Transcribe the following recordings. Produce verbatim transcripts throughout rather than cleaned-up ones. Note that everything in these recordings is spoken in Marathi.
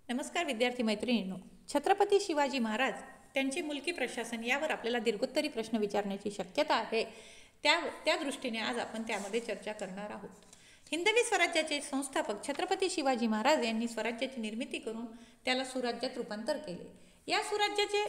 नमस्कार विद्यार्थी मैत्रिणींनो, छत्रपती शिवाजी महाराज त्यांचे मुलकी प्रशासन यावर आपल्याला दीर्घोत्तरी प्रश्न विचारण्याची शक्यता आहे. त्या त्या दृष्टीने आज आपण त्यामध्ये चर्चा करणार आहोत. हिंदवी स्वराज्याचे संस्थापक छत्रपती शिवाजी महाराज यांनी स्वराज्याची निर्मिती करून त्याला सुराज्यात रूपांतर केले. या सुराज्याचे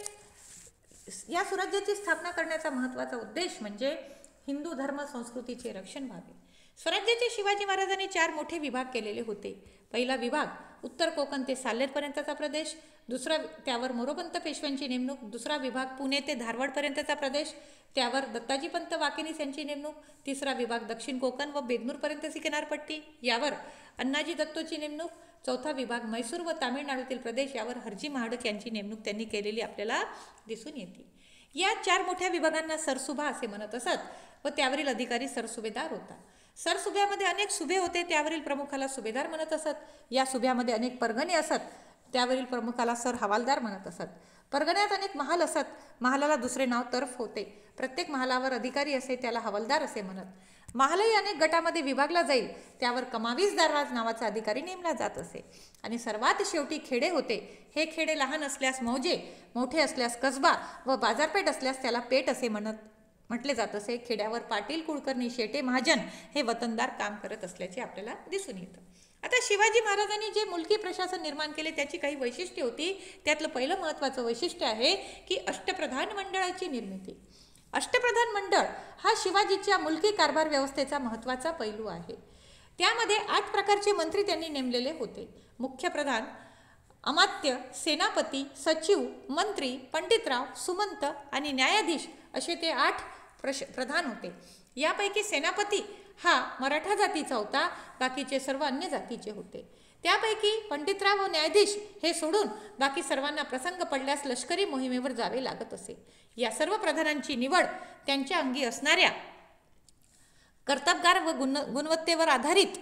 या सुराज्याची स्थापना करण्याचा महत्त्वाचा उद्देश म्हणजे हिंदू धर्म संस्कृतीचे रक्षण व्हावे. स्वराज्याचे शिवाजी महाराजांनी चार मोठे विभाग केलेले होते. पहिला विभाग उत्तर कोकण ते साल्हेरपर्यंतचा प्रदेश, दुसरा त्यावर मोरोपंत पेशव्यांची नेमणूक, दुसरा विभाग पुणे ते धारवाडपर्यंतचा प्रदेश, त्यावर दत्ताजीपंत वाकेनीस यांची नेमणूक, तिसरा विभाग दक्षिण कोकण व बेदनूरपर्यंतची किनारपट्टी, यावर अण्णाजी दत्तोची नेमणूक, चौथा विभाग मैसूर व तामिळनाडूतील प्रदेश, यावर हरजी महाडक यांची नेमणूक त्यांनी केलेली आपल्याला दिसून येते. या चार मोठ्या विभागांना सरसुभा असे म्हणत असत व त्यावरील अधिकारी सरसुभेदार होता. सरसुभ्यामध्ये अनेक सुभे होते, त्यावरील प्रमुखाला सुभेदार म्हणत असत. या सुभ्यामध्ये अनेक परगणे असत, त्यावरील प्रमुखाला सर हवालदार म्हणत असत. परगण्यात अनेक महाल असत, महालाला दुसरे नाव तर्फ होते. प्रत्येक महालावर अधिकारी असे, त्याला हवालदार असे म्हणत. महालही अनेक गटामध्ये विभागला जाईल, त्यावर कमावीसदार राज नावाचा अधिकारी नेमला जात असे. आणि सर्वात शेवटी खेडे होते. हे खेडे लहान असल्यास मौजे, मोठे असल्यास कसबा व बाजारपेठ असल्यास त्याला पेठ असे म्हणत म्हटले जात असे. खेड्यावर पाटील, कुलकर्णी, शेटे, महाजन हे वतनदार काम करत असल्याचे आपल्याला दिसून येतं. आता शिवाजी महाराजांनी जे मुलकी प्रशासन निर्माण केले त्याची काही वैशिष्ट्ये होती. त्यातलं पहिलं महत्त्वाचं वैशिष्ट्य आहे की अष्टप्रधान मंडळाची निर्मिती. अष्टप्रधान मंडळ हा शिवाजीच्या मुलकी कारभार व्यवस्थेचा महत्त्वाचा पैलू आहे. त्यामध्ये आठ प्रकारचे मंत्री त्यांनी नेमलेले होते. मुख्य प्रधान, अमात्य, सेनापती, सचिव, मंत्री, पंडितराव, सुमंत आणि न्यायाधीश असे ते आठ प्रश प्रधान होते. यापैकी सेनापती हा मराठा जातीचा होता, बाकीचे सर्व अन्य जातीचे होते. त्यापैकी पंडितराव व न्यायाधीश हे सोडून बाकी सर्वांना प्रसंग पडल्यास लष्करी मोहिमेवर जावे लागत असे. या सर्व प्रधानांची निवड त्यांच्या अंगी असणाऱ्या कर्तबगार व गुण गुणवत्तेवर आधारित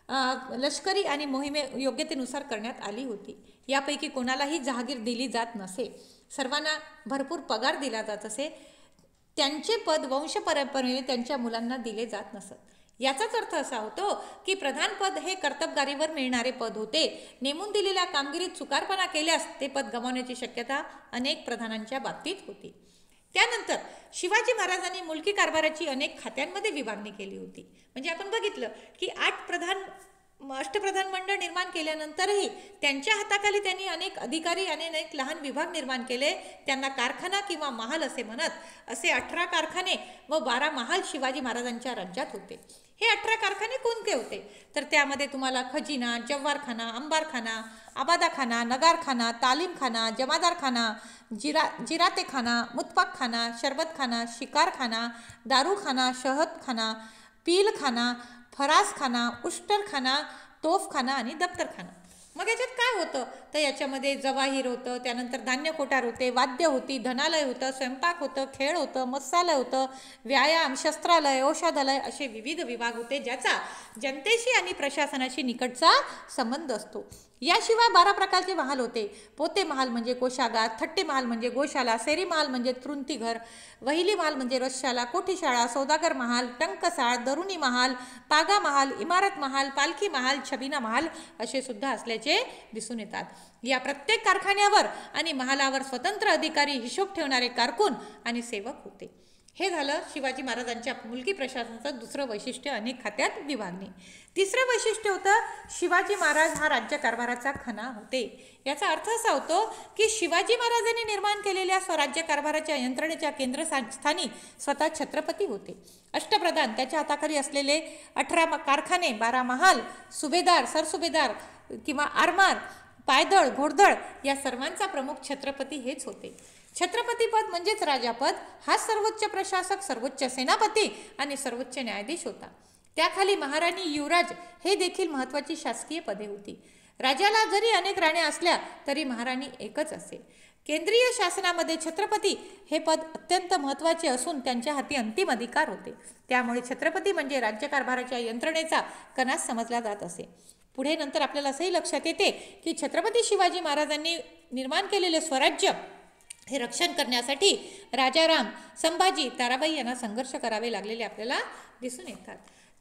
लष्करी आणि मोहिमे योग्यतेनुसार करण्यात आली होती. यापैकी कोणालाही जहागीर दिली जात नसे, सर्वांना भरपूर पगार दिला जात असे. त्यांचे पद वंश परंपरेने त्यांच्या मुलांना दिले जात नसत. याचाच अर्थ असा होतो की प्रधान पद हे कर्तबगारीवर मिळणारे पद होते. नेमून दिलेल्या कामगिरीत चुकारपणा केल्यास ते पद गमावण्याची शक्यता अनेक प्रधानांच्या बाबतीत होती. त्यानंतर शिवाजी महाराजांनी मुलकी कारभाराची अनेक खात्यांमध्ये विभागणी केली होती. म्हणजे आपण बघितलं की आठ प्रधान अष्टप्रधान मंडळ निर्माण केल्यानंतरही त्यांच्या हाताखाली त्यांनी अनेक अधिकारी आणि अनेक लहान विभाग निर्माण केले. त्यांना कारखाना किंवा महाल असे म्हणत. असे अठरा कारखाने व बारा महाल शिवाजी महाराजांच्या राज्यात होते. हे अठरा कारखाने कोणते होते तर त्यामध्ये तुम्हाला खजिना, जव्हारखाना, अंबारखाना, आबादाखाना, नगारखाना, तालीमखाना, जमादारखाना, जिरा जिरातेखाना, मुतपाकखाना, शरबतखाना, शिकारखाना, दारूखाना, शहदखाना, पीलखाना, फरासखाना, उष्टरखाना, तोफखाना आणि दफ्तरखाना. मग याच्यात काय होतं तर याच्यामध्ये जवाहीर होतं, त्यानंतर धान्य कोठार होते, वाद्य होती, धनालय होतं, स्वयंपाक होतं, खेळ होतं, मत्स्यालय होतं, व्यायाम, शस्त्रालय, औषधालय असे विविध विभाग होते ज्याचा जनतेशी आणि प्रशासनाशी निकटचा संबंध असतो. याशिवाय बारा प्रकारचे महाल होते. पोते महाल म्हणजे कोशागार, थट्टे महाल म्हणजे गोशाला, सेरी महाल म्हणजे तृंतीघर, वहिली महाल म्हणजे रसशाला, कोठीशाळा, सौदागर महाल, टंकसाळ, दरुणी महाल, पागा महाल, इमारत महाल, पालखी महाल, छबिना महाल असे सुद्धा असल्याचे दिसून येतात. या प्रत्येक कारखान्यावर आणि महालावर स्वतंत्र अधिकारी, हिशोब ठेवणारे कारकून आणि सेवक होते. हे झालं शिवाजी महाराजांच्या मुलकी प्रशासनाचं दुसरं वैशिष्ट्य, अनेक खात्यात विभागणी. तिसरं वैशिष्ट्य होतं शिवाजी महाराज हा राज्यकारभाराचा खणा होते. याचा अर्थ असा होतो की शिवाजी महाराजांनी निर्माण केलेल्या स्वराज्य कारभाराच्या यंत्रणेच्या केंद्रस्थानी स्वतः छत्रपती होते. अष्टप्रधान, त्याच्या हाताखाली असलेले अठरा कारखाने, बारा महाल, सुभेदार, सरसुभेदार किंवा आरमार, पायदळ, घोडदळ या सर्वांचा प्रमुख छत्रपती हेच होते. छत्रपतीपद म्हणजेच राजापद हा सर्वोच्च प्रशासक, सर्वोच्च सेनापती आणि सर्वोच्च न्यायाधीश होता. त्याखाली महाराणी, युवराज हे देखील महत्त्वाची शासकीय पदे होती. राजाला जरी अनेक राण्या असल्या तरी महाराणी एकच असे. केंद्रीय शासनामध्ये छत्रपती हे पद अत्यंत महत्त्वाचे असून त्यांच्या हाती अंतिम अधिकार होते. त्यामुळे छत्रपती म्हणजे राज्यकारभाराच्या यंत्रणेचा कणाच समजला जात असे. पुढे नंतर आपल्याला असंही लक्षात येते की छत्रपती शिवाजी महाराजांनी निर्माण केलेले स्वराज्य हे रक्षण करण्यासाठी राजाराम, संभाजी, ताराबाई यांना संघर्ष करावे लागलेले आपल्याला दिसून येतात.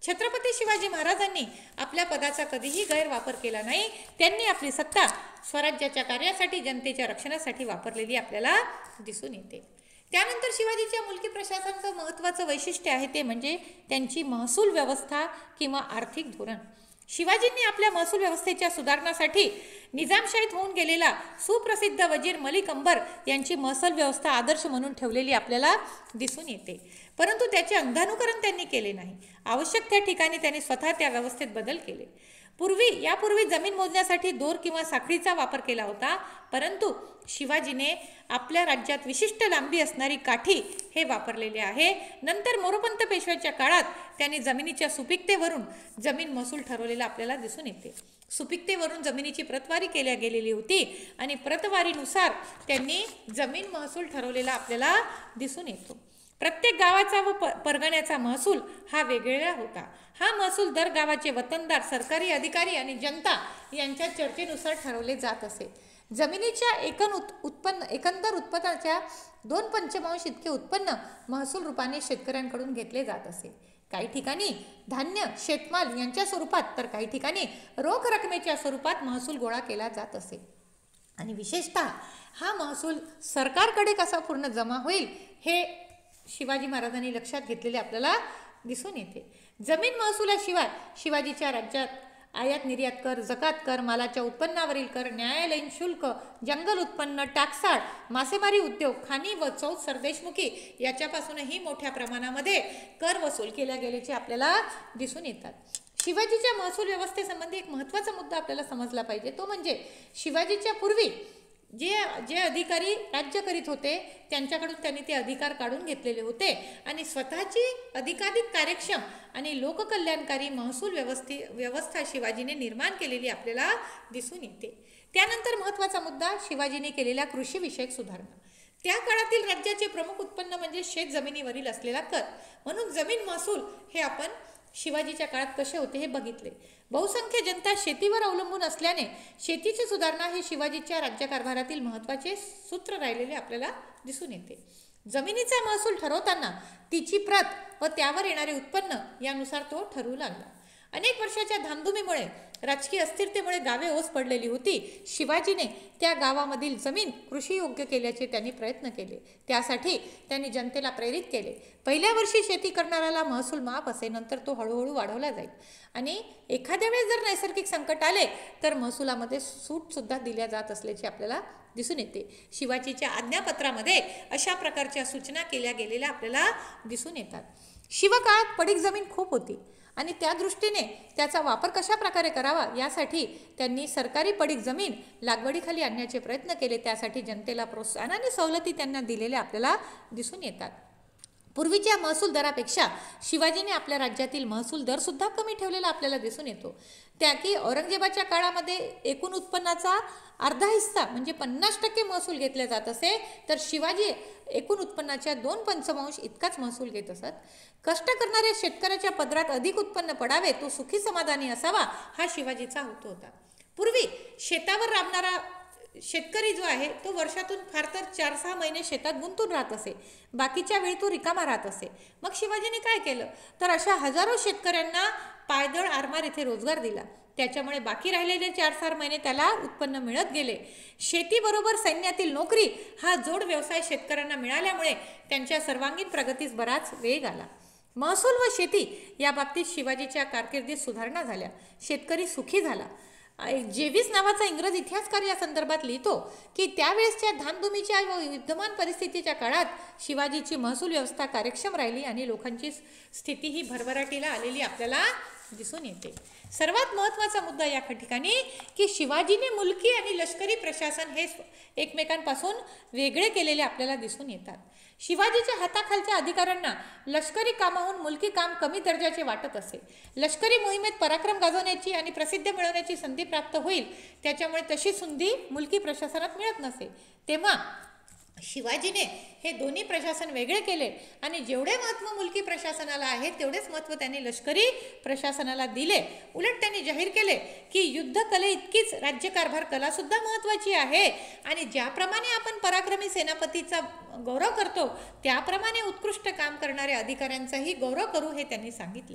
छत्रपती शिवाजी महाराजांनी आपल्या पदाचा कधीही गैरवापर केला नाही. त्यांनी आपली सत्ता स्वराज्याच्या कार्यासाठी, जनतेच्या रक्षणासाठी वापरलेली आपल्याला दिसून येते. त्यानंतर शिवाजीच्या मुलकी प्रशासनाचं महत्त्वाचं वैशिष्ट्य आहे ते म्हणजे त्यांची महसूल व्यवस्था किंवा आर्थिक धोरण. शिवाजींनी आपल्या महसूल व्यवस्थेच्या सुधारणासाठी निजामशाहीत होऊन गेलेला सुप्रसिद्ध वजीर मलिक अंबर यांची महसूल व्यवस्था आदर्श म्हणून ठेवलेली आपल्याला दिसून येते. परंतु त्याचे अंधानुकरण त्यांनी केले नाही. आवश्यक त्या ठिकाणी त्यांनी स्वतः त्या व्यवस्थेत बदल केले. पूर्वी यापूर्वी जमीन मोजण्यासाठी दोर किंवा साखळीचा वापर केला होता, परंतु शिवाजीने आपल्या राज्यात विशिष्ट लांबी असणारी काठी हे वापरलेले आहे. नंतर मोरोपंत पेशव्याच्या काळात त्यांनी जमिनीच्या सुपीकतेवरून जमीन महसूल ठरवलेला आपल्याला दिसून येते. सुपीकतेवरून जमिनीची प्रतवारी केल्या गेलेली होती आणि प्रतवारीनुसार त्यांनी जमीन महसूल ठरवलेला आपल्याला दिसून येतो. प्रत्येक गावाचा व प परगण्याचा महसूल हा वेगवेगळा होता. हा महसूल दर गावाचे वतनदार, सरकारी अधिकारी आणि जनता यांच्या चर्चेनुसार ठरवले जात असे. जमिनीच्या एकन उत् उत्पन्न एकंदर उत्पन्नाच्या दोन पंचमांश इतके उत्पन्न महसूल रूपाने शेतकऱ्यांकडून घेतले जात असे. काही ठिकाणी धान्य, शेतमाल यांच्या स्वरूपात तर काही ठिकाणी रोख रकमेच्या स्वरूपात महसूल गोळा केला जात असे. आणि विशेषतः हा महसूल सरकारकडे कसा पूर्ण जमा होईल हे शिवाजी महाराजांनी लक्षात घेतलेले आपल्याला दिसून येते. जमीन महसुलाशिवाय शिवाजीच्या राज्यात आयात निर्यात कर, जकात कर, मालाच्या उत्पन्नावरील कर, न्यायालयीन शुल्क, जंगल उत्पन्न, टाकसाळ, मासेमारी उद्योग, खाणी व चौथ सरदेशमुखी याच्यापासूनही मोठ्या प्रमाणामध्ये कर वसूल केल्या गेल्याचे आपल्याला दिसून येतात. शिवाजीच्या महसूल व्यवस्थेसंबंधी एक महत्त्वाचा मुद्दा आपल्याला समजला पाहिजे, तो म्हणजे शिवाजीच्या पूर्वी जे जे अधिकारी राज्य करीत होते त्यांच्याकडून त्यांनी ते अधिकार काढून घेतलेले होते आणि स्वतःची अधिकाधिक कार्यक्षम आणि लोककल्याणकारी महसूल व्यवस्थे व्यवस्था शिवाजीने निर्माण केलेली आपल्याला दिसून येते. त्यानंतर महत्त्वाचा मुद्दा शिवाजीने केलेल्या कृषीविषयक सुधारणा. त्या काळातील राज्याचे प्रमुख उत्पन्न म्हणजे शेत जमिनीवरील असलेला कर, म्हणून जमीन महसूल हे आपण शिवाजीच्या काळात कसे होते हे बघितले. बहुसंख्य जनता शेतीवर अवलंबून असल्याने शेतीची सुधारणा हे शिवाजीच्या राज्यकारभारातील महत्त्वाचे सूत्र राहिलेले आपल्याला दिसून येते. जमिनीचा महसूल ठरवताना तिची प्रत व त्यावर येणारे उत्पन्न यानुसार तो ठरवू लागला. अनेक वर्षाच्या धामधुमीमुळे, राजकीय अस्थिरतेमुळे गावे ओस पडलेली होती. शिवाजीने त्या गावामधील जमीन कृषीयोग्य केल्याचे त्यांनी प्रयत्न केले. त्यासाठी त्यांनी जनतेला प्रेरित केले. पहिल्या वर्षी शेती करणाऱ्याला महसूल माफ असे, नंतर तो हळूहळू वाढवला जाईल आणि एखाद्या वेळेस जर नैसर्गिक संकट आले तर महसुलामध्ये सूटसुद्धा दिल्या जात असल्याचे आपल्याला दिसून येते. शिवाजीच्या आज्ञापत्रामध्ये अशा प्रकारच्या सूचना केल्या गेलेल्या आपल्याला दिसून येतात. शिवकाळात पडीक जमीन खूप होती आणि त्या दृष्टीने त्याचा वापर कशा प्रकारे करावा यासाठी त्यांनी सरकारी पडीक जमीन लागवडीखाली आणण्याचे प्रयत्न केले. त्यासाठी जनतेला प्रोत्साहन आणि सवलती त्यांना दिलेल्या आपल्याला दिसून येतात. पूर्वीच्या महसूल दरापेक्षा शिवाजीने आपल्या राज्यातील महसूल दरसुद्धा कमी ठेवलेला आपल्याला दिसून येतो. त्या की औरंगजेबाच्या काळामध्ये एकूण उत्पन्नाचा अर्धा हिस्सा म्हणजे पन्नास टक्के महसूल घेतला जात असे, तर शिवाजी एकूण उत्पन्नाच्या दोन पंचमांश इतकाच महसूल घेत असत. कष्ट करणाऱ्या शेतकऱ्याच्या पदरात अधिक उत्पन्न पडावे, तो सुखी समाधानी असावा, हा शिवाजीचा हेतू होता. पूर्वी शेतावर राबणारा शेतकरी जो आहे तो वर्षातून फार तर चार सहा महिने शेतात गुंतून राहत असे, बाकीच्या वेळी तो रिकामा राहत असे. मग शिवाजीने काय केलं तर अशा हजारो शेतकऱ्यांना पायदळ आरमार येथे रोजगार दिला. त्याच्यामुळे बाकी राहिलेले चार चार महिने त्याला उत्पन्न मिळत गेले. शेतीबरोबर सैन्यातील नोकरी हा जोड व्यवसाय शेतकऱ्यांना मिळाल्यामुळे त्यांच्या सर्वांगीण प्रगतीस बराच वेग आला. महसूल व शेती या बाबतीत शिवाजीच्या कारकिर्दीत सुधारणा झाल्या. शेतकरी सुखी झाला. जेविस नावाचा इंग्रज इतिहासकार या संदर्भात लिहितो की त्यावेळेसच्या धामधुमीच्या व विद्यमान परिस्थितीच्या काळात शिवाजीची महसूल व्यवस्था कार्यक्षम राहिली आणि लोकांची स्थिती ही भरभराटीला आलेली आपल्याला दिसून येते. सर्वात महत्त्वाचा मुद्दा या ठिकाणी की शिवाजीने मुलकी आणि लष्करी प्रशासन हे एकमेकांपासून वेगळे केलेले आपल्याला दिसून येतात. शिवाजीच्या हाताखालच्या अधिकाऱ्यांना लष्करी कामाहून मुलकी काम कमी दर्जाचे वाटत असे. लष्करी मोहिमेत पराक्रम गाजवण्याची आणि प्रसिद्ध मिळवण्याची संधी प्राप्त होईल, त्याच्यामुळे तशी संधी मुलकी प्रशासनात मिळत नसे. तेव्हा शिवाजीने हे दोन्ही प्रशासन वेगळे केले आणि जेवढे महत्त्व मुलकी प्रशासनाला आहे तेवढेच महत्त्व त्यांनी लष्करी प्रशासनाला दिले. उलट त्यांनी जाहीर केले की युद्ध कले इतकीच राज्यकारभार कलासुद्धा महत्त्वाची आहे आणि ज्याप्रमाणे आपण पराक्रमी सेनापतीचा गौरव करतो त्याप्रमाणे उत्कृष्ट काम करणाऱ्या अधिकाऱ्यांचाही गौरव करू, हे त्यांनी सांगितले.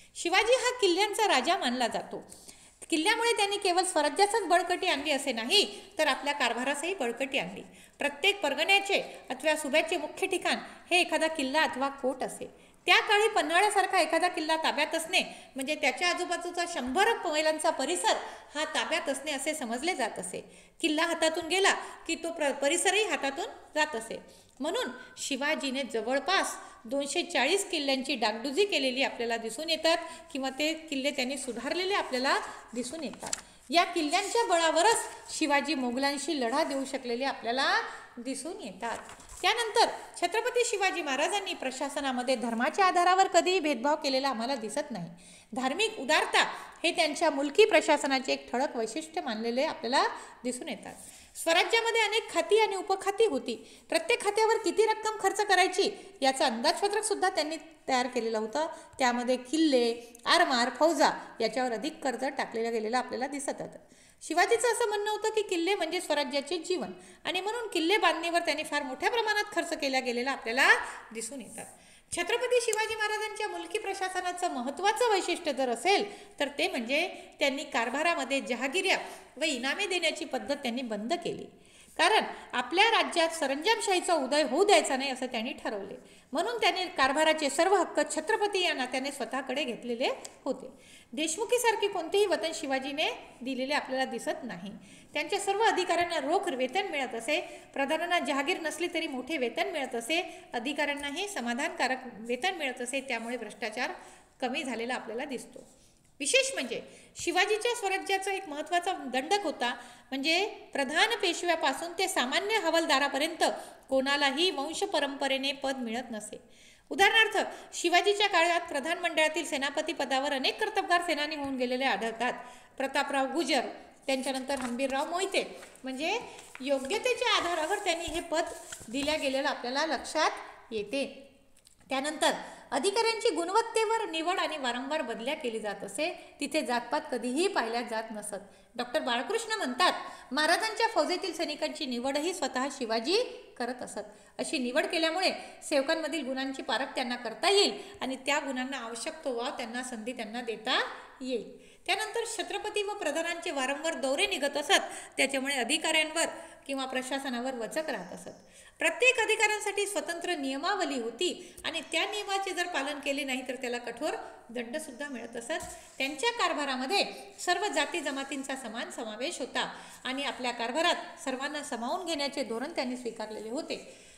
शिवाजी हा किल्ल्यांचा राजा मानला जातो. किल्ल्यामुळे त्यांनी केवळ स्वराज्याचाच बळकटी आणली असे नाही, तर आपल्या कारभारासही बळकटी आणली. प्रत्येक परगण्याचे अथवा सुब्याचे मुख्य ठिकाण हे एखादा किल्ला अथवा कोट असे. त्या काळी पन्हाळ्यासारखा एखादा किल्ला ताब्यात असणे म्हणजे त्याच्या आजूबाजूचा शंभर मैलांचा परिसर हा ताब्यात असणे असे समजले जात असे. किल्ला हातातून गेला की तो प्र परिसरही हातातून जात असे. म्हणून शिवाजीने जवळपास दोनशे चाळीस किल्ल्यांची डागडुजी केलेली आपल्याला दिसून येतात किंवा ते किल्ले त्यांनी सुधारलेले आपल्याला दिसून येतात. या किल्ल्यांच्या बळावरच शिवाजी मोगलांशी लढा देऊ शकलेले आपल्याला दिसून येतात. त्यानंतर छत्रपती शिवाजी महाराजांनी प्रशासनामध्ये धर्माच्या आधारावर कधीही भेदभाव केलेला आम्हाला दिसत नाही. धार्मिक उदारता हे त्यांच्या मुलकी प्रशासनाचे एक ठळक वैशिष्ट्य मानलेले आपल्याला दिसून येतात. स्वराज्यामध्ये अनेक खाती आणि उपखाती होती. प्रत्येक खात्यावर किती रक्कम खर्च करायची याचा अंदाजपत्रक सुद्धा त्यांनी तयार केलेला होता. त्यामध्ये किल्ले, आरमार, फौजा याच्यावर अधिक कर्ज टाकलेलं गेलेलं आपल्याला दिसत होतं. शिवाजीचं असं म्हणणं होतं की किल्ले म्हणजे स्वराज्याचे जीवन आणि म्हणून किल्ले बांधणीवर त्यांनी फार मोठ्या प्रमाणात खर्च केला गेलेला आपल्याला दिसून येतात. छत्रपती शिवाजी महाराजांच्या मुलकी प्रशासनाचं महत्त्वाचं वैशिष्ट्य जर असेल तर ते म्हणजे त्यांनी कारभारामध्ये जहागिऱ्या व इनामे देण्याची पद्धत त्यांनी बंद केली. कारण आपल्या राज्यात सरंजामशाहीचा उदय होऊ द्यायचा नाही असं त्यांनी ठरवले. म्हणून त्यांनी कारभाराचे सर्व हक्क छत्रपती या नात्याने स्वतःकडे घेतलेले होते. देशमुखीसारखे कोणतेही वतन शिवाजीने दिलेले आपल्याला दिसत नाही. त्यांच्या सर्व अधिकाऱ्यांना रोख वेतन मिळत असे. प्रधानांना जहागीर नसली तरी मोठे वेतन मिळत असे. अधिकाऱ्यांनाही समाधानकारक वेतन मिळत असे. त्यामुळे भ्रष्टाचार कमी झालेला आपल्याला दिसतो. विशेष म्हणजे शिवाजीच्या स्वराज्याचा एक महत्त्वाचा दंडक होता म्हणजे प्रधान पेशव्यापासून ते सामान्य हवालदारापर्यंत कोणालाही वंश परंपरेने पद मिळत नसे. उदाहरणार्थ शिवाजीच्या काळात प्रधान मंडळातील सेनापती पदावर अनेक कर्तबगार सेनानी होऊन गेलेले आढळतात. प्रतापराव गुजर, त्यांच्यानंतर हंबीरराव मोहिते म्हणजे योग्यतेच्या आधारावर त्यांनी हे पद दिल्या गेलेलं आपल्याला लक्षात येते. त्यानंतर अधिकाऱ्यांची गुणवत्तेवर निवड आणि वारंवार बदल्या केली जात असे. तिथे जातपात कधीही पाहिल्या जात नसत. डॉक्टर बाळकृष्ण म्हणतात महाराजांच्या फौजेतील सैनिकांची निवडही स्वतः शिवाजी करत असत. अशी निवड केल्यामुळे सेवकांमधील गुणांची पारख त्यांना करता येईल आणि त्या गुणांना आवश्यक तो वाव त्यांना संधी त्यांना देता येईल. त्यानंतर छत्रपती व प्रधानांचे वारंवार दौरे निघत असत. त्याच्यामुळे अधिकाऱ्यांवर किंवा प्रशासनावर वचक राहत असत. प्रत्येक अधिकाऱ्यांसाठी स्वतंत्र नियमावली होती आणि त्या नियमाचे जर पालन केले नाही तर त्याला कठोर दंडसुद्धा मिळत असत. त्यांच्या कारभारामध्ये सर्व जाती जमातींचा समान समावेश होता आणि आपल्या कारभारात सर्वांना सामावून घेण्याचे धोरण त्यांनी स्वीकारलेले होते.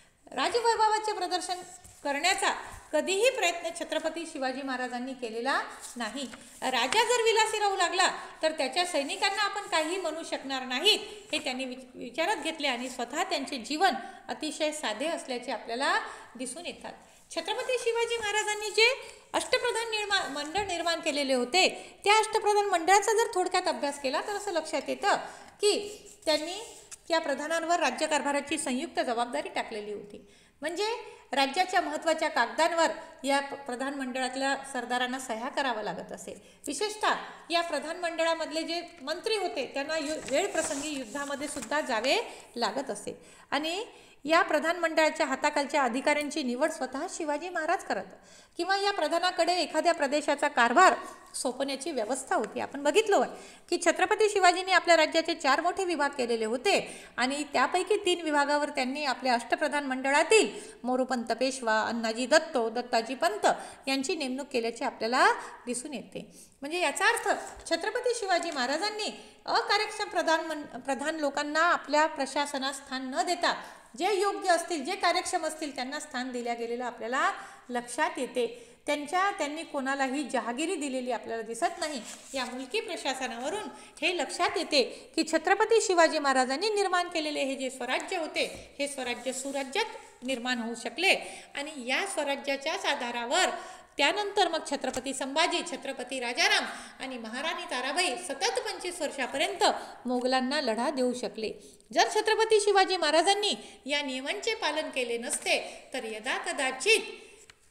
राजवैभवाचे प्रदर्शन करण्याचा कधीही प्रयत्न छत्रपती शिवाजी महाराजांनी केलेला नाही. राजा जर विलासी राहू लागला तर त्याच्या सैनिकांना आपण काहीही म्हणू शकणार नाहीत हे त्यांनी विचारात घेतले आणि स्वतः त्यांचे जीवन अतिशय साधे असल्याचे आपल्याला दिसून येतात. छत्रपती शिवाजी महाराजांनी जे अष्टप्रधान निर्माण मंडळ निर्माण केलेले होते त्या अष्टप्रधान मंडळाचा जर थोडक्यात अभ्यास केला तर असं लक्षात येतं की त्यांनी त्या प्रधानांवर राज्यकारभाराची संयुक्त जबाबदारी टाकलेली होती. म्हणजे राज्याच्या महत्त्वाच्या कागदांवर या प्रधान मंडळातल्या सरदारांना सह्या करावं लागत असे. विशेषतः या प्रधान मंडळामधले जे मंत्री होते त्यांना यु वेळ प्रसंगी युद्धामध्ये सुद्धा जावे लागत असे आणि या प्रधान मंडळाच्या हाताखालच्या अधिकाऱ्यांची निवड स्वतः शिवाजी महाराज करत किंवा या प्रधानाकडे एखाद्या प्रदेशाचा कारभार सोपवण्याची व्यवस्था होती. आपण बघितलं की छत्रपती शिवाजींनी आपल्या राज्याचे चार मोठे विभाग केलेले होते आणि त्यापैकी तीन विभागावर त्यांनी आपल्या अष्टप्रधान मंडळातील मोरोपंत पेशवा, अण्णाजी दत्तो, दत्ताजी पंत यांची नेमणूक केल्याचे आपल्याला दिसून येते. म्हणजे याचा अर्थ छत्रपती शिवाजी महाराजांनी अकार्यक्षम प्रधान मन प्रधान लोकांना आपल्या प्रशासनात स्थान न देता जे योग्य असतील, जे कार्यक्षम असतील त्यांना स्थान दिल्या गेलेलं आपल्याला लक्षात येते. त्यांच्या त्यांनी कोणालाही जहागिरी दिलेली आपल्याला दिसत नाही. या मुलकी प्रशासनावरून हे लक्षात येते की छत्रपती शिवाजी महाराजांनी निर्माण केलेले हे जे स्वराज्य होते हे स्वराज्य सुराज्यात निर्माण होऊ शकले आणि या स्वराज्याच्याच आधारावर त्यानंतर मग छत्रपती संभाजी, छत्रपती राजाराम आणि महाराणी ताराबाई सतत पंचवीस वर्षापर्यंत मोगलांना लढा देऊ शकले. जर छत्रपती शिवाजी महाराजांनी या नियमांचे पालन केले नसते तर यदा कदाचित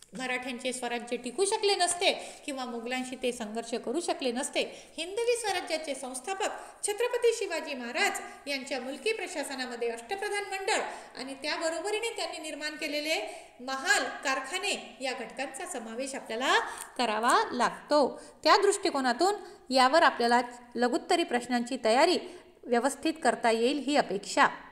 मराठ्यांचे स्वराज्य टिकू शकले नसते किंवा मुघलांशी ते संघर्ष करू शकले नसते. हिंदवी स्वराज्याचे संस्थापक छत्रपती शिवाजी महाराज यांच्या मुलकी प्रशासनामध्ये अष्टप्रधान मंडळ आणि त्याबरोबरीने त्यांनी निर्माण केलेले महाल कारखाने या घटकांचा समावेश आपल्याला करावा लागतो. त्या दृष्टिकोनातून यावर आपल्याला लघुत्तरी प्रश्नांची तयारी व्यवस्थित करता येईल ही अपेक्षा.